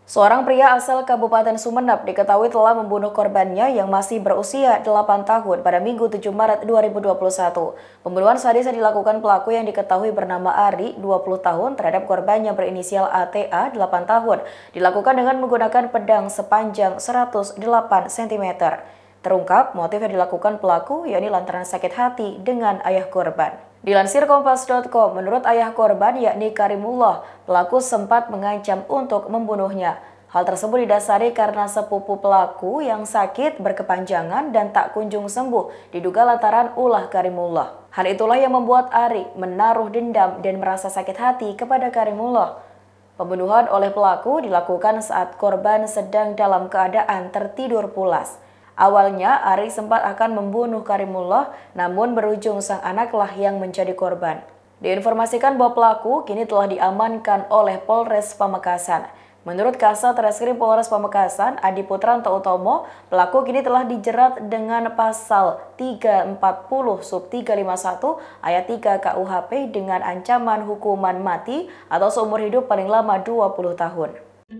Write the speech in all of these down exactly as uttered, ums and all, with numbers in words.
Seorang pria asal Kabupaten Sumeneb diketahui telah membunuh korbannya yang masih berusia delapan tahun pada Minggu tujuh Maret dua ribu dua puluh satu. Pembunuhan sadis yang dilakukan pelaku yang diketahui bernama Ari, dua puluh tahun, terhadap korbannya berinisial A T A, delapan tahun, dilakukan dengan menggunakan pedang sepanjang seratus delapan sentimeter. Terungkap motif yang dilakukan pelaku yakni lantaran sakit hati dengan ayah korban. Dilansir kompas titik com, menurut ayah korban yakni Karimullah, pelaku sempat mengancam untuk membunuhnya. Hal tersebut didasari karena sepupu pelaku yang sakit berkepanjangan dan tak kunjung sembuh, diduga lantaran ulah Karimullah. Hal itulah yang membuat Ari menaruh dendam dan merasa sakit hati kepada Karimullah. Pembunuhan oleh pelaku dilakukan saat korban sedang dalam keadaan tertidur pulas. Awalnya, Ari sempat akan membunuh Karimullah, namun berujung sang anaklah yang menjadi korban. Diinformasikan bahwa pelaku kini telah diamankan oleh Polres Pamekasan. Menurut Kasat Reskrim Polres Pamekasan, Adi Putranto Utomo, pelaku kini telah dijerat dengan pasal tiga ratus empat puluh sub tiga ratus lima puluh satu ayat tiga K U H P dengan ancaman hukuman mati atau seumur hidup paling lama dua puluh tahun.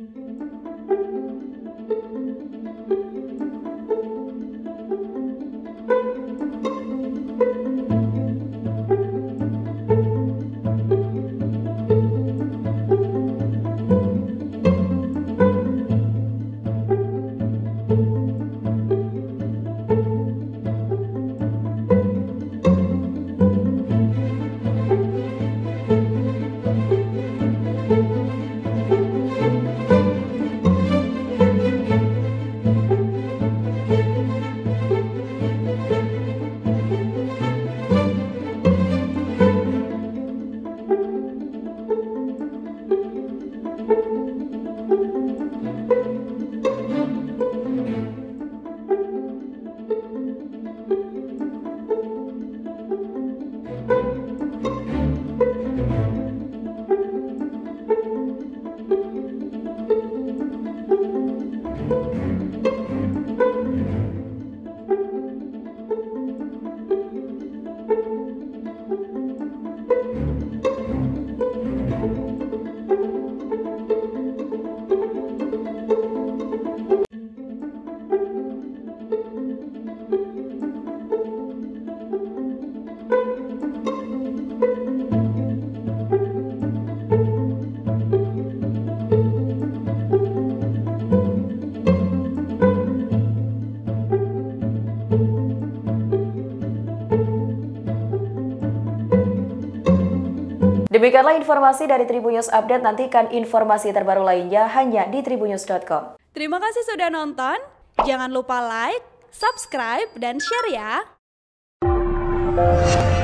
Demikianlah informasi dari Tribunnews Update. Nantikan informasi terbaru lainnya hanya di tribunnews titik com. Terima kasih sudah nonton. Jangan lupa like, subscribe, dan share ya.